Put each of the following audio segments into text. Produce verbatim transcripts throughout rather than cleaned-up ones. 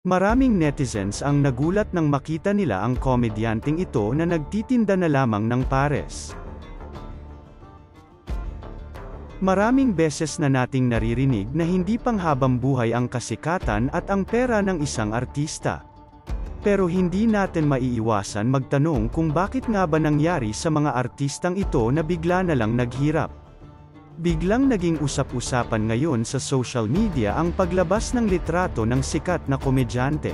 Maraming netizens ang nagulat nang makita nila ang komedyanteng ito na nagtitinda na lamang ng pares. Maraming beses na nating naririnig na hindi panghabang buhay ang kasikatan at ang pera ng isang artista. Pero hindi natin maiiwasan magtanong kung bakit nga ba nangyari sa mga artistang ito na bigla na lang naghirap. Biglang naging usap-usapan ngayon sa social media ang paglabas ng litrato ng sikat na komedyante.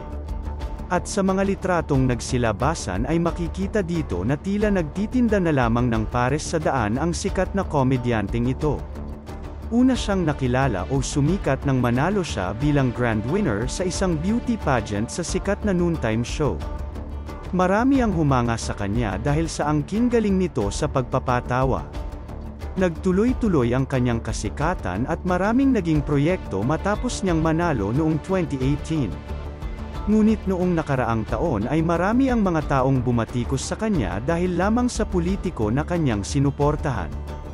At sa mga litratong nagsilabasan ay makikita dito na tila nagtitinda na lamang ng pares sa daan ang sikat na komedyanteng ito. Una siyang nakilala o sumikat nang manalo siya bilang grand winner sa isang beauty pageant sa sikat na noontime show. Marami ang humanga sa kanya dahil sa angking galing nito sa pagpapatawa. Nagtuloy-tuloy ang kanyang kasikatan at maraming naging proyekto matapos niyang manalo noong twenty eighteen. Ngunit noong nakaraang taon ay marami ang mga taong bumatikos sa kanya dahil lamang sa politiko na kanyang sinuportahan.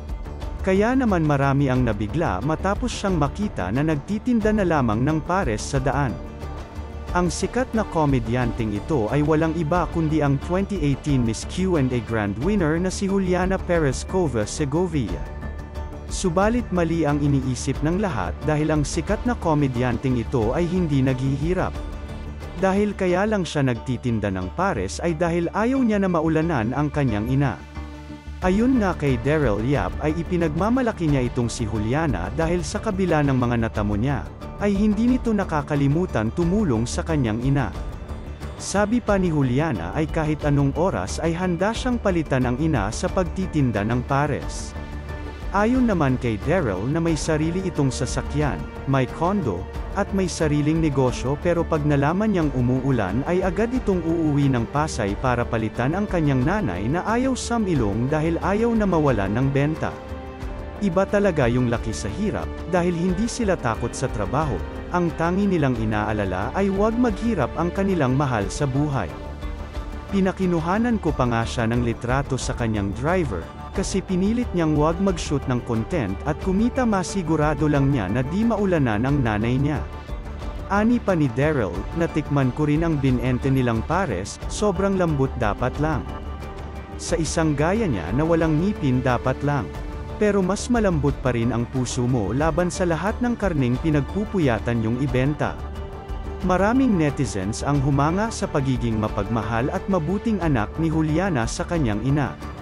Kaya naman marami ang nabigla matapos siyang makita na nagtitinda na lamang ng pares sa daan. Ang sikat na komedyanteng ito ay walang iba kundi ang twenty eighteen Miss Q and A Grand Winner na si Juliana Perezcova Segovia. Subalit mali ang iniisip ng lahat dahil ang sikat na komedyanteng ito ay hindi naghihirap. Dahil kaya lang siya nagtitinda ng pares ay dahil ayaw niya na maulanan ang kanyang ina. Ayon nga kay Daryl Yap ay ipinagmamalaki niya itong si Juliana dahil sa kabila ng mga natamo niya, ay hindi nito nakakalimutan tumulong sa kanyang ina. Sabi pa ni Juliana ay kahit anong oras ay handa siyang palitan ang ina sa pagtitinda ng pares. Ayon naman kay Daryl na may sarili itong sasakyan, may kondo, at may sariling negosyo pero pag nalaman niyang umuulan ay agad itong uuwi ng Pasay para palitan ang kanyang nanay na ayaw samilong dahil ayaw na mawalan ng benta. Iba talaga yung laki sa hirap, dahil hindi sila takot sa trabaho, ang tangi nilang inaalala ay huwag maghirap ang kanilang mahal sa buhay. Pinakinuhanan ko pa nga siya ng litrato sa kanyang driver, kasi pinilit niyang huwag mag-shoot ng content at kumita masigurado lang niya na di maulanan ang nanay niya. Ani pa ni Daryl, natikman ko rin ang binente nilang pares, sobrang lambot dapat lang. Sa isang gaya niya na walang ngipin dapat lang. Pero mas malambot pa rin ang puso mo laban sa lahat ng karneng pinagpupuyatan yung ibenta. Maraming netizens ang humanga sa pagiging mapagmahal at mabuting anak ni Juliana sa kanyang ina.